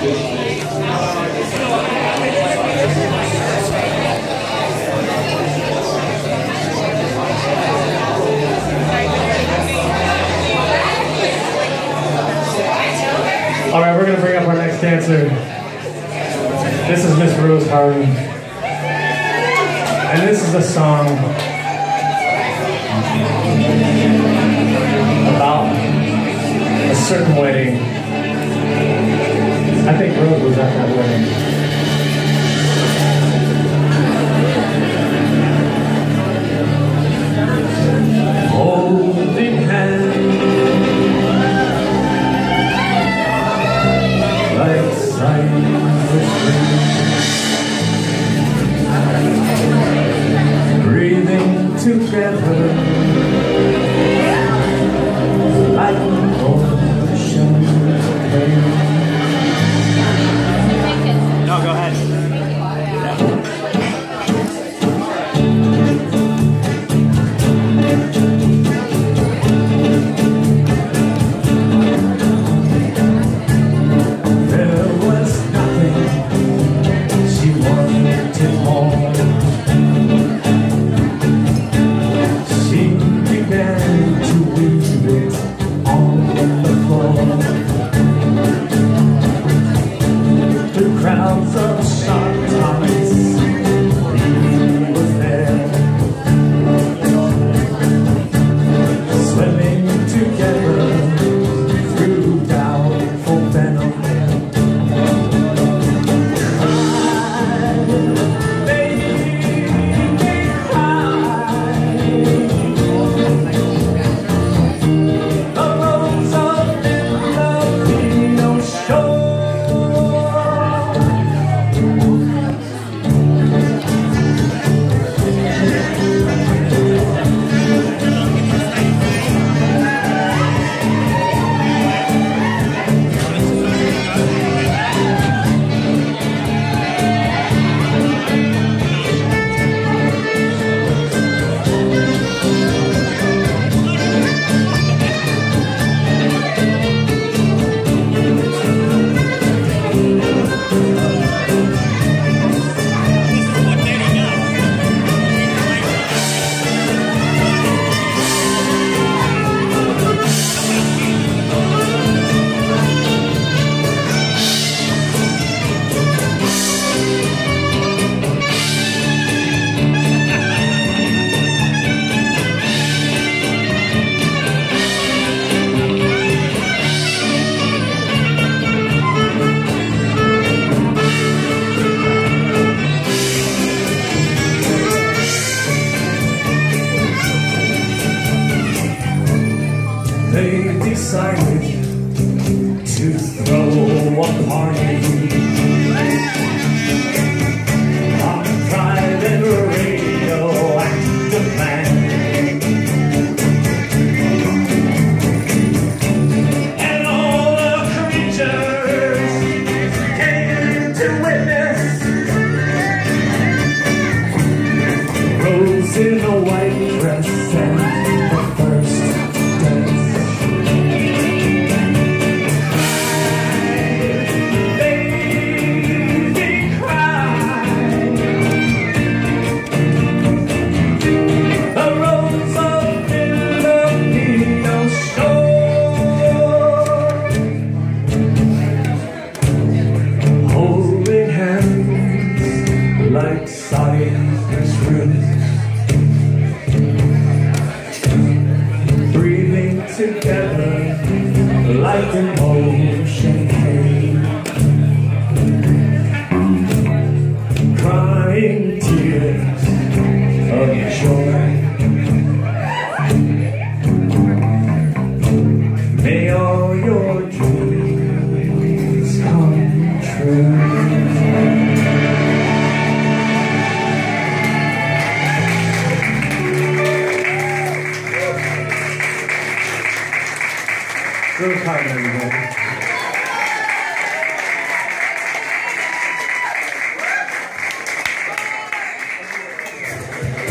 All right, we're gonna bring up our next dancer. This is Miss Rose Harden, and this is a song about a certain wedding. I think Rose was at that wedding. Holding hands like silent streams, breathing together like an ocean wave. No, go ahead. Crowds of sharp eyes, he was there, swimming together through doubtful venom. The roads of Filipino shore. They decided to throw a party on a private radioactive land, and all the creatures came to witness Rose in a white dress and the first dance. Like cypress roots, breathing together like an ocean wave, crying tears of joy. May all your dreams come true. Rose Harden, everybody.